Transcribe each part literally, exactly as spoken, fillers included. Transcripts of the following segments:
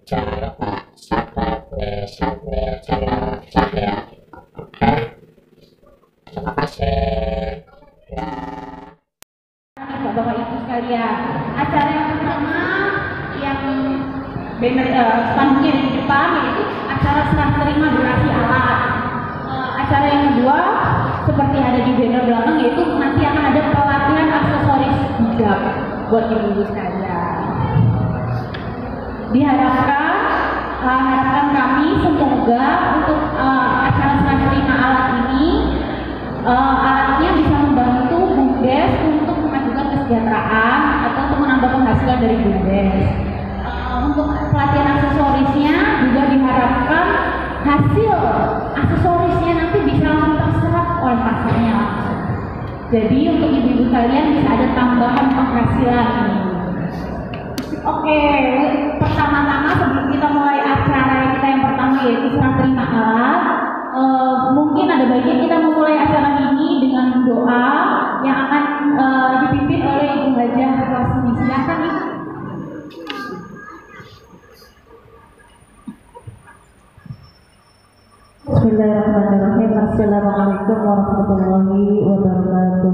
jangan lupa subscribe sambil channel saya. Oke, terima kasih ya. Bapak Ibu sekalian, acara yang pertama yang banner uh, spanduknya di depan yaitu acara serah terima donasi alat. Uh, acara yang kedua seperti ada di banner belakang yaitu nanti akan ada pelatihan aksesoris hijab buat ibu-ibu sekalian. Diharapkan uh, harapan kami semoga untuk uh, acara serah terima alat ini uh, alatnya bisa membantu BUMDes untuk memajukan kesejahteraan atau untuk menambah penghasilan dari BUMDes. Uh, untuk pelatihan aksesorisnya juga diharapkan hasil aksesorisnya nanti bisa langsung terserap oleh pasarnya langsung. Jadi untuk ibu-ibu kalian bisa ada tambahan penghasilan. Oke, pertama-tama sebelum kita mulai acara kita yang pertama yaitu serah terima alat, uh, mungkin ada baiknya kita memulai acara ini dengan doa yang akan uh, dipimpin oleh Ibu Hajah Rasmi. Silakan Ibu. Bismillahirrahmanirrahim. Assalamualaikum warahmatullahi wabarakatuh.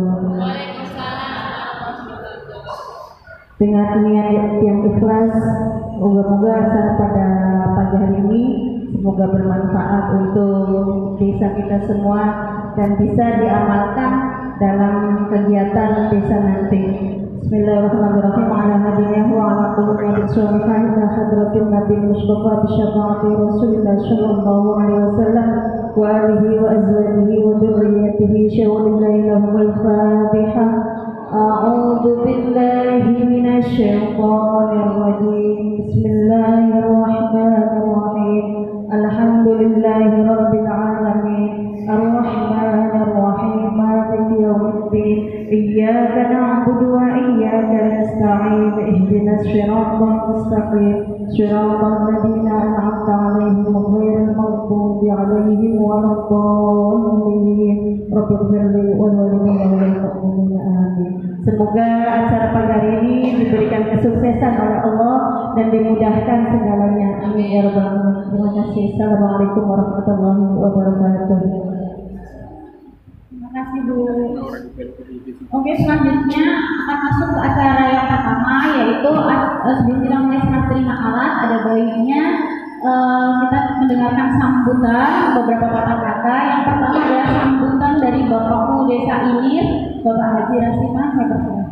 Dengan niat yang ikhlas, moga-moga acara pada pagi hari ini semoga bermanfaat untuk desa kita semua dan bisa diamalkan dalam kegiatan desa nanti. Bismillahirrahmanirrahim. Ala hadinihi wa ala qulubi sholihin ila hadratin nabi mustafa bi syafaati rasulillah sallallahu alaihi wasallam wa alihi wa azwajihi wa dzurriyyatihi syawlillahi lahumul fatihah. A'udzu billahi minasy syaithanir rajim. Bismillahirrahmanirrahim. Alhamdulillahi rabbil alamin. Ar-rahmanir rahim. Maliki yaumiddin. Iyyaka na'budu wa iyyaka nasta'in. Ihdinas siratal mustaqim. Siratal ladzina an'amta 'alaihim ghairil maghdubi 'alaihim waladdallin. Rabbighfirli wa walidayya wal mu'minina amin. Semoga acara pagi hari ini diberikan kesuksesan oleh Allah dan dimudahkan segalanya. Amin ya rabbal alamin. Terima kasih. Assalamualaikum warahmatullahi wabarakatuh. Terima kasih Bu. Oke, selanjutnya akan masuk ke acara yang pertama yaitu uh, sebelum kita mulai serah terima alat ada baiknya uh, kita mendengarkan sambutan beberapa kata-kata. Yang pertama adalah sambutan dari Bapakku Desa Ilir, Bapak Haji Rasiman. Saya persilakan.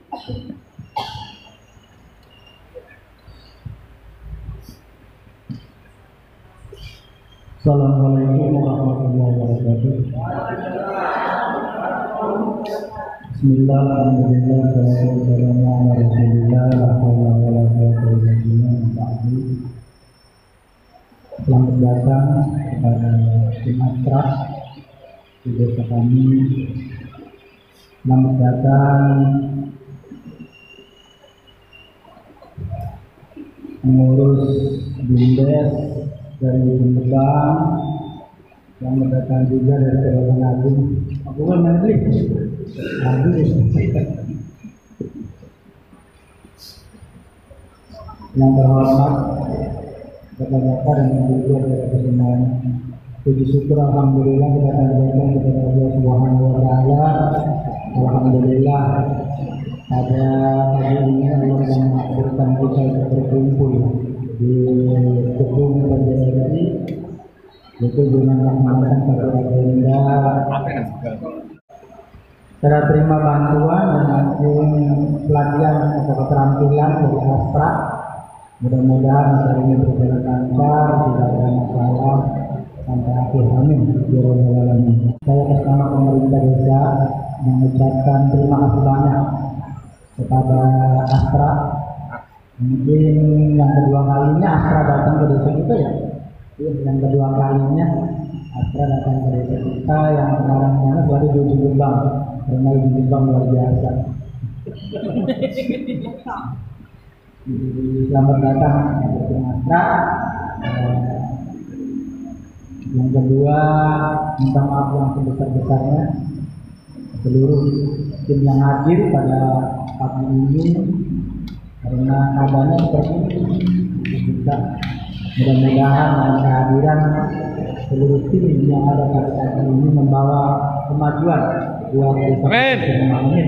Assalamualaikum warahmatullahi wabarakatuh. Bismillah, alhamdulillah, wassalamu ala rasulillah, la haula wa la quwwata illa billah. Selamat datang kepada tim Astra di desa kami. Selamat datang mengurus BUMDes dari Jembatan, yang datang juga dari Kedatangan Agung. Aku kan nanti lagi yang terhormat bapak-bapak dan ibu-ibu dari semuanya. Puji syukur alhamdulillah kita panjatkan kepada Allah Subhanahu wa taala. Alhamdulillah pada pagi ini Allah yang menakdirkan kita berkumpul di gedung P J R I yaitu dengan melaksanakan satu agenda serah terima bantuan dan langsung pelatihan atau keterampilan dari Astra. Mudah-mudahan acara ini berjalan lancar, tidak ada masalah sampai akhir. Amin. Saya atas nama pemerintah desa mengucapkan terima kasih banyak kepada Astra. Mungkin yang kedua kalinya Astra datang ke desa kita ya. Yang kedua kalinya Astra datang ke desa kita, yang kemarin-kemarin baru di ujung Jombang. Karena ujung Jombang luar biasa. Selamat datang ke Astra. Yang kedua, minta maaf yang sebesar-besarnya seluruh tim yang hadir pada pagi ini karena keadaannya seperti ini. Kita Mudah-mudahan dengan kehadiran seluruh tim yang ada pada saat ini membawa kemajuan buat desa Amin.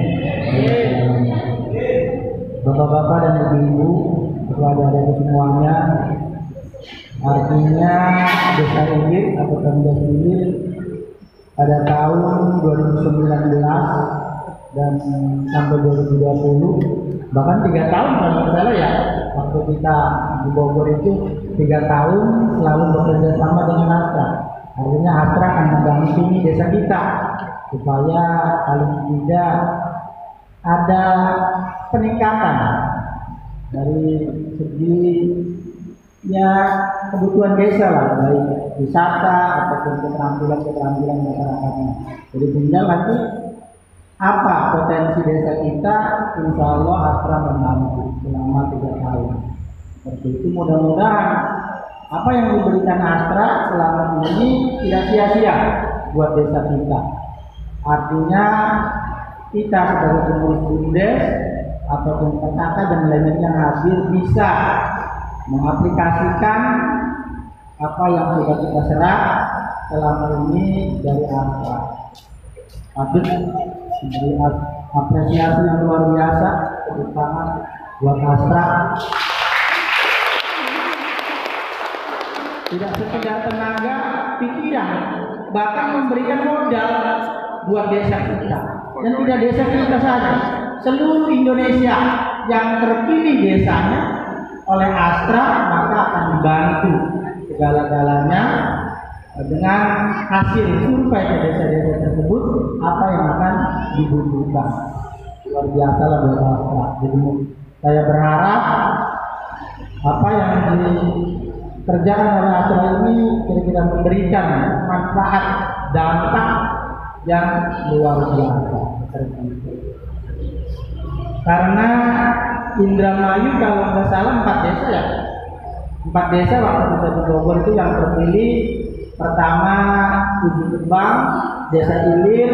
Bapak-bapak dan ibu-ibu, kepada adik semuanya, artinya Desa Ilir atau Pemda Ilir pada tahun dua ribu sembilan belas dan sampai dua ribu dua puluh, bahkan tiga tahun kalau tidak salah ya, waktu kita di Bogor itu tiga tahun selalu bekerja sama dengan Astra. Artinya Astra akan mendampingi desa kita supaya paling tidak ada peningkatan dari segi ya kebutuhan desa lah, baik wisata ataupun keterampilan-keterampilan masyarakatnya. Jadi tinggal nanti apa potensi desa kita, insya Allah Astra membantu selama tiga tahun. Seperti itu, mudah-mudahan apa yang diberikan Astra selama ini tidak sia-sia buat desa kita. Artinya kita sebagai pengurus BUMDes ataupun P K K dan lainnya yang hadir bisa mengaplikasikan apa yang sudah kita serap selama ini dari Astra. Habis memberi apresiasi yang luar biasa terutama buat Astra. Tidak sekedar tenaga, pikiran, bahkan memberikan modal buat desa kita. Dan tidak desa kita saja, seluruh Indonesia yang terpilih desanya oleh Astra maka akan dibantu segala-galanya dengan hasil survei ke desa-desa tersebut apa yang akan dibutuhkan. Luar biasa lah buat Astra. Jadi saya berharap apa yang dikerjakan oleh Astra ini kira-kira memberikan manfaat dampak yang luar biasa. Karena Indramayu kalau nggak salah empat desa ya, empat desa waktu kita di Bogor itu yang terpilih pertama Ujung Kembang, Desa Ilir,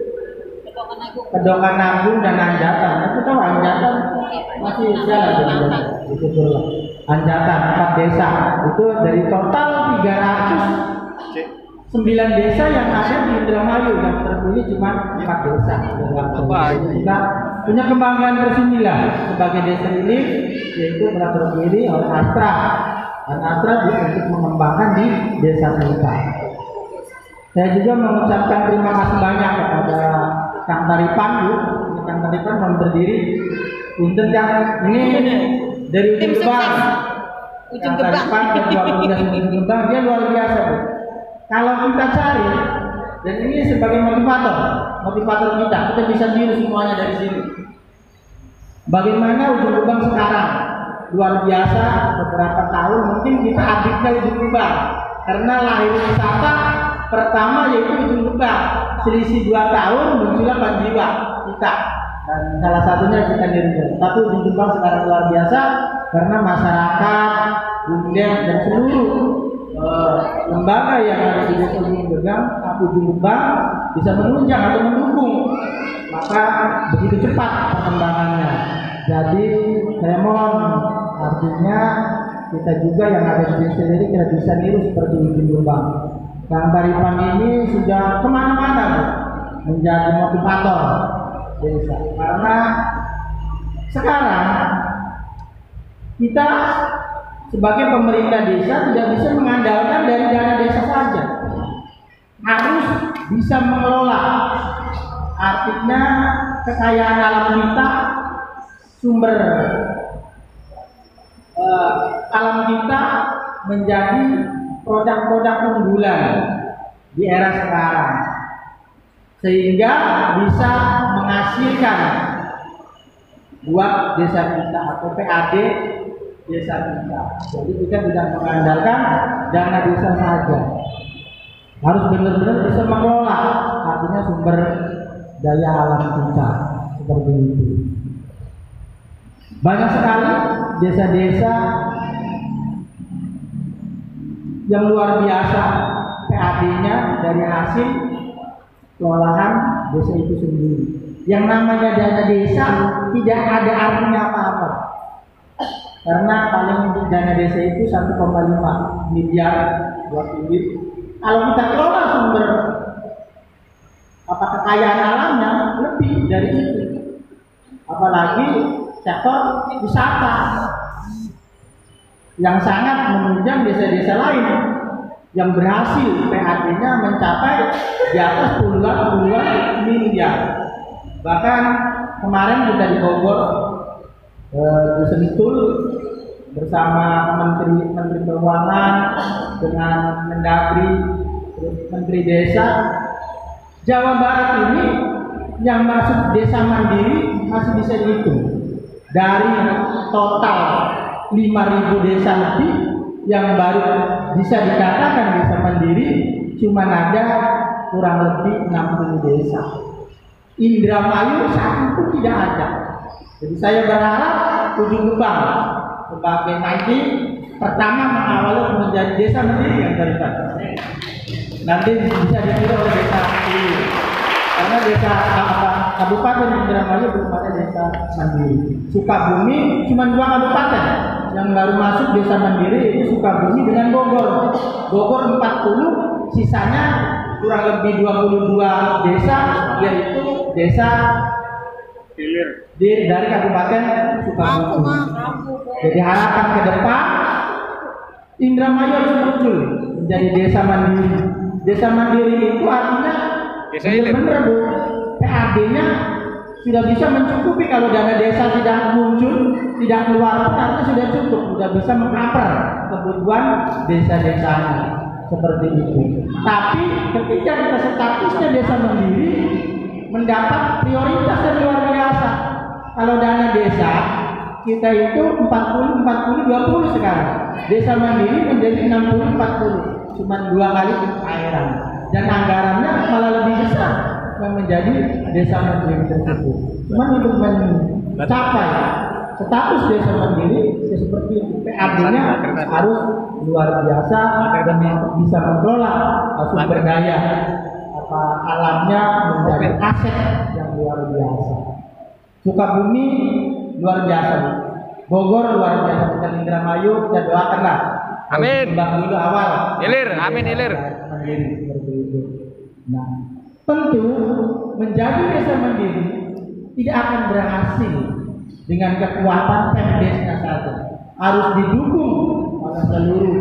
Kedongan Agung dan Anjatan. Itu tahu Anjatan masih jalan itu tuh Anjatan empat desa itu dari total tiga ratus sembilan desa yang ada di Indramayu yang terpilih cuma empat desa. Kita punya kebanggaan tersendiri sebagai desa ini, yaitu telah terpilih oleh Astra dan Astra untuk mengembangkan di desa kita. Saya juga mengucapkan terima kasih banyak kepada Kang Taripan, Bu. Kang Taripan yang berdiri untuk yang ini dari Ujung Kembang. Kang Taripan dan dua belas Ujung Kembang, dia luar biasa, Bu. Kalau kita cari, dan ini sebagai motivator, motivator kita, kita bisa tiru semuanya dari sini. Bagaimana Ujung Kembang sekarang? Luar biasa, beberapa tahun mungkin kita adiknya Ujung Kembang. Karena lahir wisata pertama yaitu Ujung Kembang. Selisih dua tahun muncullah Panjiwa kita. Dan salah satunya kita diri. Tapi Ujung Kembang sekarang luar biasa karena masyarakat, BUMDes dan seluruh uh, lembaga yang ada di desa Ujung Kembang, Ujung Kembang bisa menunjang atau mendukung, maka begitu cepat perkembangannya. Jadi saya mohon, artinya kita juga yang ada di desa ini kita bisa niru seperti Ujung Kembang. Kang Taripan ini sudah kemana-mana menjadi motivator desa. Karena sekarang kita sebagai pemerintah desa tidak bisa mengandalkan dari dana desa saja, harus bisa mengelola. Artinya kekayaan alam kita, sumber uh, alam kita menjadi produk-produk unggulan di era sekarang, sehingga bisa menghasilkan buat desa kita atau P A D desa kita. Jadi kita tidak mengandalkan dana desa saja, harus benar-benar bisa mengelola, artinya sumber daya alam kita seperti itu. Banyak sekali desa-desa yang luar biasa P A D-nya dari hasil pengolahan desa itu sendiri. Yang namanya dana desa tidak ada artinya apa-apa. karena paling dana desa itu satu koma lima miliar buat duit. Kalau kita kelola sumber apa kekayaan alamnya lebih dari itu, apalagi sektor wisata yang sangat menunjang desa-desa lain yang berhasil P A D-nya mencapai di atas puluhan puluhan miliar. Bahkan kemarin kita di Bogor, eh, di Sentul bersama Menteri Menteri Keuangan dengan Mendagri, terus Menteri Desa, Jawa Barat ini yang masuk desa mandiri masih bisa dihitung. Dari total lima ribu desa lebih yang baru bisa dikatakan desa mandiri cuma ada kurang lebih enam puluh desa. Indramayu saat itu tidak ada. Jadi saya berharap Ujung Gebang sebagai nanti pertama mengawali menjadi desa mandiri yang daripada nanti bisa ditiru oleh desa ini. Karena desa apa, Kabupaten Indramayu belum ada desa mandiri. Sukabumi cuma dua kabupaten yang baru masuk desa mandiri, itu Sukabumi dengan Bogor. Bogor empat puluh, sisanya kurang lebih dua puluh dua desa, yaitu desa di, dari Kabupaten Sukabumi. Jadi harapan ke depan Indramayu harus muncul menjadi desa mandiri. Desa mandiri itu artinya benar Bu, P A D-nya sudah bisa mencukupi. Kalau dana desa tidak muncul, tidak keluar, artinya sudah cukup, sudah bisa mengcover kebutuhan desa-desanya seperti itu. Tapi ketika kita statusnya desa mandiri mendapat prioritas yang luar biasa. Kalau dana desa kita itu empat puluh empat puluh dua puluh sekarang, desa mandiri menjadi enam puluh empat puluh, cuma dua kali airan, dan anggarannya malah lebih besar yang menjadi desa mandiri tersebut. Cuma untuk mencapai status desa mandiri ya seperti itu, P A D-nya harus luar biasa dan bisa mengelola sumber daya apa alamnya menjadi aset yang luar biasa. Sukabumi luar biasa, Bogor luar biasa, dan Indramayu kita doakanlah. Amin. Bang dulu awal. Ilir, amin ilir. Mandiri seperti itu. Nah, tentu menjadi desa mandiri tidak akan berhasil dengan kekuatan Pemdesnya saja. Harus didukung oleh seluruh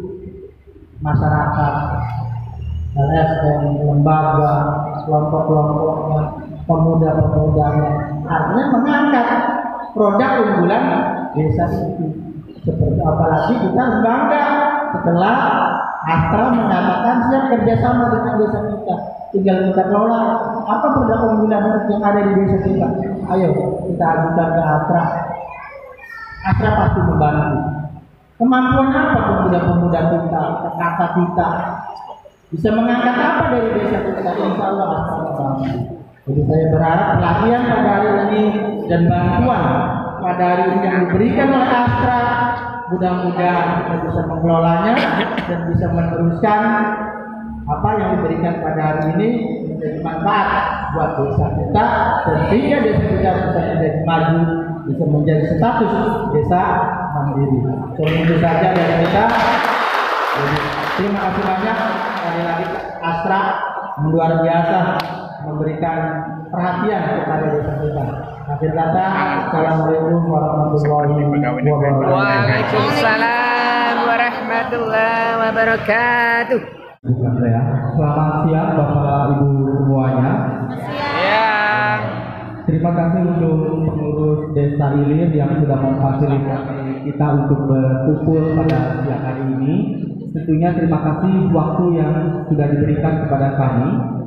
masyarakat, L S M, lembaga, kelompok-kelompoknya, pemuda-pemudanya. Artinya mengangkat produk unggulan desa itu. Seperti apalagi kita bangga setelah Astra mengatakan siap kerjasama dengan desa kita, tinggal kita kelola apa produk unggulan yang ada di desa kita. Ayo kita ajukan ke Astra. Astra pasti membantu. Kemampuan apa pemuda-pemuda kita, kakak kita bisa mengangkat apa dari desa kita? Insya Allah Astra membantu. Jadi saya berharap pelatihan pada hari ini dan bantuan pada hari ini yang diberikan oleh Astra, mudah-mudahan kita bisa mengelolanya dan bisa meneruskan apa yang diberikan pada hari ini menjadi manfaat buat desa kita, dan sehingga desa kita bisa menjadi maju, bisa menjadi status desa mandiri. So, itu saja dari kita. Jadi, terima kasih banyak sekali lagi Astra luar biasa memberikan perhatian kepada desa kita. Akhir kata, assalamualaikum warahmatullahi wabarakatuh. Waalaikumsalam warahmatullahi wabarakatuh. Selamat siang Bapak Ibu semuanya. Ya. Terima kasih untuk pengurus Desa Ilir yang sudah memfasilitasi kita untuk berkumpul pada siang hari ini. Tentunya terima kasih waktu yang sudah diberikan kepada kami.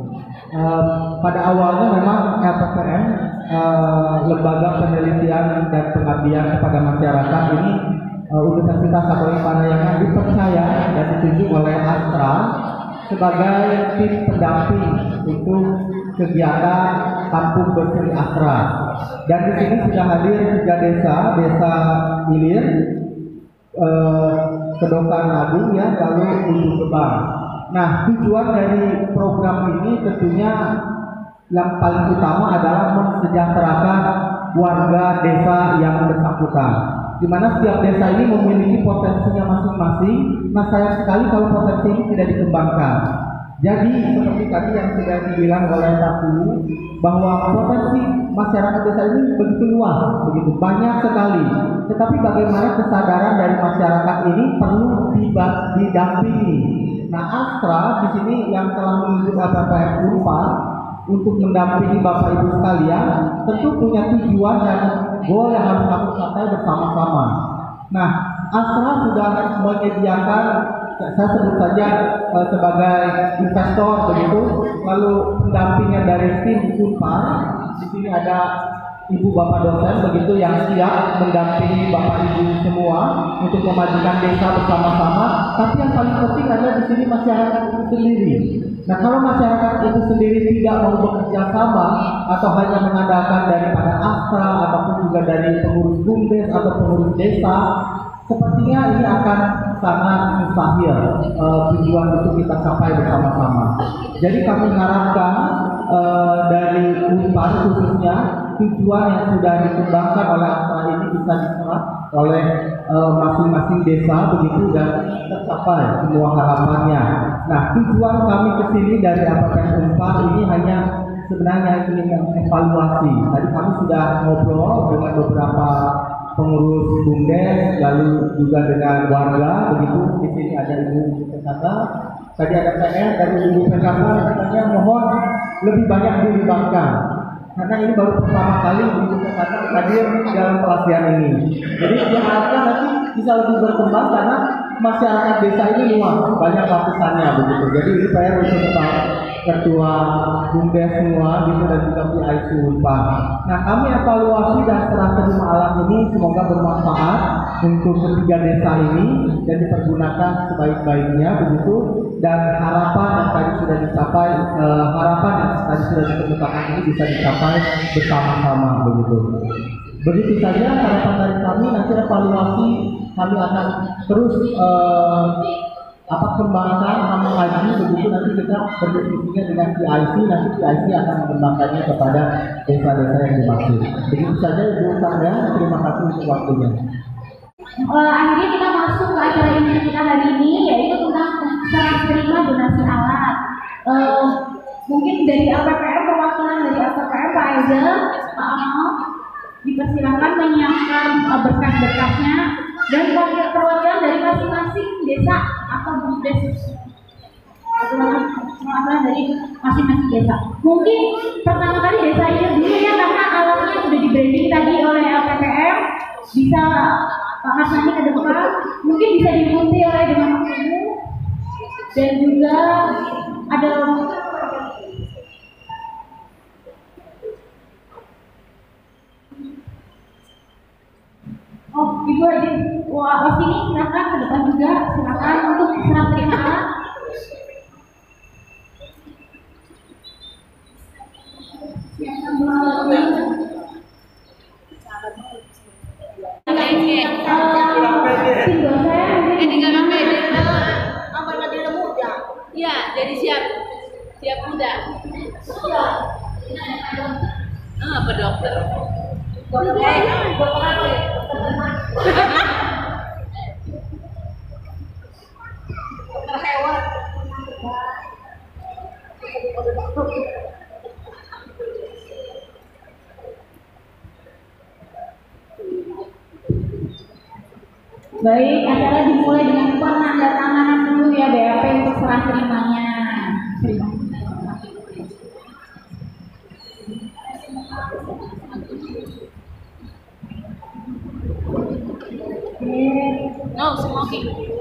Uh, pada awalnya memang L P P M, uh, Lembaga Penelitian dan Pengabdian kepada Masyarakat ini, uh, Universitas Katolik Parayangan dipercaya dan ditunjuk oleh Astra sebagai tim pendamping untuk kegiatan Kampung Bersih Astra. Dan di sini sudah hadir tiga desa, Desa Ilir, uh, Kedokan Agung, ya, lalu Ujung Gebang. Nah, tujuan dari program ini tentunya yang paling utama adalah mensejahterakan warga desa yang bersangkutan. di mana setiap desa ini memiliki potensinya masing-masing. Nah, sayang sekali kalau potensi ini tidak dikembangkan. Jadi seperti tadi yang sudah dibilang oleh Taku, bahwa potensi masyarakat desa ini begitu luas, begitu banyak sekali. Tetapi bagaimana kesadaran dari masyarakat ini perlu didampingi. Nah, Astra di sini yang telah menunjuk A P P M Unpar untuk mendampingi Bapak Ibu sekalian, tentu punya tujuan dan goal yang harus kami capai bersama-sama. Nah, Astra sudah menyediakan, saya sebut saja eh, sebagai investor begitu, lalu pendampingnya dari tim Unpar. Di sini ada Ibu Bapak dosen begitu yang siap mendampingi Bapak Ibu semua untuk memajukan desa bersama-sama. Tapi yang paling penting adalah di sini masyarakat itu sendiri. Nah, kalau masyarakat itu sendiri tidak mau bekerja sama atau hanya mengandalkan daripada Astra ataupun juga dari pengurus bumdes atau pengurus desa, sepertinya ini akan sangat mustahil uh, tujuan itu kita capai bersama-sama. Jadi kami harapkan uh, dari Unpar khususnya tujuan yang sudah dikembangkan oleh Astra ini bisa diserap oleh masing-masing uh, desa begitu dan tercapai semua harapannya. Nah, tujuan kami ke sini dari A P P M Unpar ini hanya sebenarnya ingin mengevaluasi. Tadi kami sudah ngobrol dengan beberapa pengurus bumdes, lalu juga dengan warga begitu. Di sini ada Ibu P K K, tadi ada P R dari Ibu P K K, katanya mohon lebih banyak dilibatkan karena ini baru pertama kali Ibu P K K hadir dalam pelatihan ini. Jadi diharapkan nanti bisa lebih berkembang karena masyarakat desa ini luas, banyak lapisannya begitu. Jadi ini P R untuk Pak Ketua Bumdes semua gitu dan juga P I C Unpar. Nah, kami evaluasi dan serah terima alat ini semoga bermanfaat untuk ketiga desa ini dan dipergunakan sebaik-baiknya begitu. Dan harapan yang tadi sudah dicapai, eh, harapan yang tadi sudah dikemukakan ini bisa dicapai bersama-sama begitu. Begitu saja harapan dari kami. Nanti evaluasi kami akan terus eh, apa kembangkan, akan mengkaji begitu. Nanti kita berdiskusinya dengan P I C, nanti P I C akan mengembangkannya kepada desa-desa yang dimaksud. Begitu saja Ibu Sandra, terima kasih untuk waktunya. Uh, akhirnya kita masuk ke acara inti kita hari ini, yaitu tentang serah terima donasi alat. Uh, mungkin dari A P P M, perwakilan dari A P P M, Pak Eza, Pak Amal, dipersilakan menyiapkan uh, berkas-berkasnya dan perwakilan dari masing-masing desa atau bumdes, perwakilan dari masing-masing desa. Mungkin pertama kali desa ini dulu ya, karena alatnya sudah di branding tadi oleh A P P M. Bisa Pak Harsani ke depan, mungkin bisa diikuti oleh dengan Pak Ibu dan juga ada oh Ibu Haji wah sini silakan ke depan juga, silakan untuk serah terima alat. Silakan melalui ya, jadi siap, siap muda. Ah, apa dokter? Baik, acara dimulai dengan penandatanganan dulu ya B A P untuk serah terimanya. Terima kasih. No smoking.